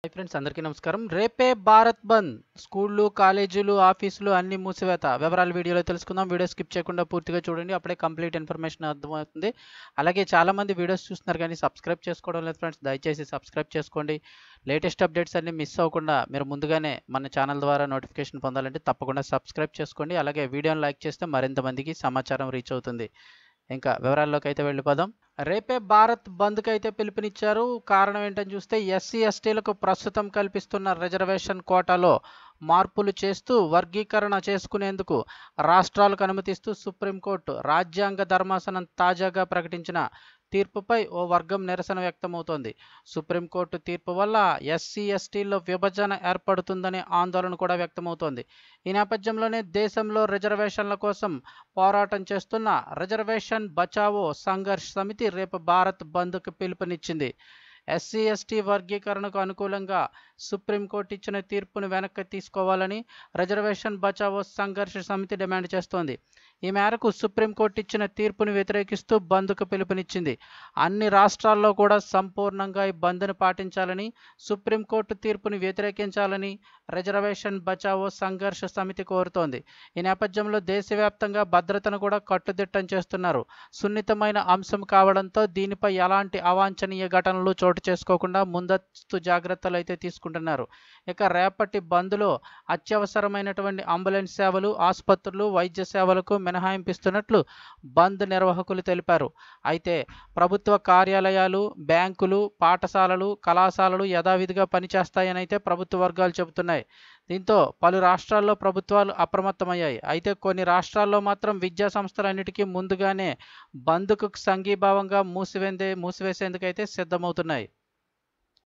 Hi friends, అందరికీ నమస్కారం. రేపే భారత్ బంద్. స్కూళ్ళు, కాలేజీలు, ఆఫీసులు అన్ని మూసివేత. వివరాలు వీడియోలో తెలుసుకుందాం. వీడియో స్కిప్ చేయకుండా పూర్తిగా చూడండి. అప్పుడే కంప్లీట్ ఇన్ఫర్మేషన్ అర్థమవుతుంది. అలాగే చాలామంది వీడియోస్ చూస్తున్నారు కానీ సబ్స్క్రైబ్ చేసుకోవడం లేదు ఫ్రెండ్స్. దయచేసి సబ్స్క్రైబ్ చేసుకోండి. లేటెస్ట్ అప్డేట్స్ అన్ని మిస్ అవ్వకుండా మీరు ముందుగానే మన ఛానల్ ద్వారా నోటిఫికేషన్ పొందాలంటే తప్పకుండా సబ్స్క్రైబ్ చేసుకోండి. అలాగే వీడియోని లైక్ చేస్తే మరింత మందికి సమాచారం రీచ్ అవుతుంది. ఇంకా వివరాల్లోకి అయితే వెళ్ళిపోదాం. రేపే భారత్ బంద్కి అయితే పిలుపునిచ్చారు. కారణం ఏంటని చూస్తే ఎస్సీ ఎస్టీలకు ప్రస్తుతం కల్పిస్తున్న రిజర్వేషన్ కోటాలో మార్పులు చేస్తూ వర్గీకరణ చేసుకునేందుకు రాష్ట్రాలకు అనుమతిస్తూ సుప్రీంకోర్టు రాజ్యాంగ ధర్మాసనం తాజాగా ప్రకటించిన తీర్పుపై ఓ వర్గం నిరసన వ్యక్తమవుతోంది. సుప్రీంకోర్టు తీర్పు వల్ల ఎస్సీ ఎస్టీల్లో విభజన ఏర్పడుతుందనే ఆందోళన కూడా వ్యక్తమవుతోంది. ఈ నేపథ్యంలోనే దేశంలో రిజర్వేషన్ల కోసం పోరాటం చేస్తున్న రిజర్వేషన్ బచావో సంఘర్ష్ సమితి రేపు భారత్ బంద్కు పిలుపునిచ్చింది. ఎస్సీ ఎస్టీ వర్గీకరణకు అనుకూలంగా సుప్రీంకోర్టు ఇచ్చిన తీర్పును వెనక్కి తీసుకోవాలని రిజర్వేషన్ బచావో సంఘర్ష్ సమితి డిమాండ్ చేస్తోంది. ఈ మేరకు సుప్రీంకోర్టు ఇచ్చిన తీర్పును వ్యతిరేకిస్తూ బంద్కు పిలుపునిచ్చింది. అన్ని రాష్ట్రాల్లో కూడా సంపూర్ణంగా ఈ బంద్ను పాటించాలని, సుప్రీంకోర్టు తీర్పును వ్యతిరేకించాలని రిజర్వేషన్ బచావో సంఘర్ష్ సమితి కోరుతోంది. ఈ నేపథ్యంలో దేశవ్యాప్తంగా భద్రతను కూడా కట్టుదిట్టం చేస్తున్నారు. సున్నితమైన అంశం కావడంతో దీనిపై ఎలాంటి అవాంఛనీయ ఘటనలు చోటు చేసుకోకుండా ముందస్తు జాగ్రత్తలు అయితే తీసుకుంటున్నారు. ఇక రేపటి బంద్లో అత్యవసరమైనటువంటి అంబులెన్స్ సేవలు, ఆసుపత్రులు, వైద్య సేవలకు మినహాయింపిస్తున్నట్లు బంద్ నిర్వాహకులు తెలిపారు. అయితే ప్రభుత్వ కార్యాలయాలు, బ్యాంకులు, పాఠశాలలు, కళాశాలలు యథావిధిగా పనిచేస్తాయని అయితే ప్రభుత్వ వర్గాలు చెబుతున్నాయి. దీంతో పలు రాష్ట్రాల్లో ప్రభుత్వాలు అప్రమత్తమయ్యాయి. అయితే కొన్ని రాష్ట్రాల్లో మాత్రం విద్యా సంస్థలన్నిటికీ ముందుగానే బంద్కు సంఘీభావంగా మూసివేసేందుకైతే సిద్ధమవుతున్నాయి.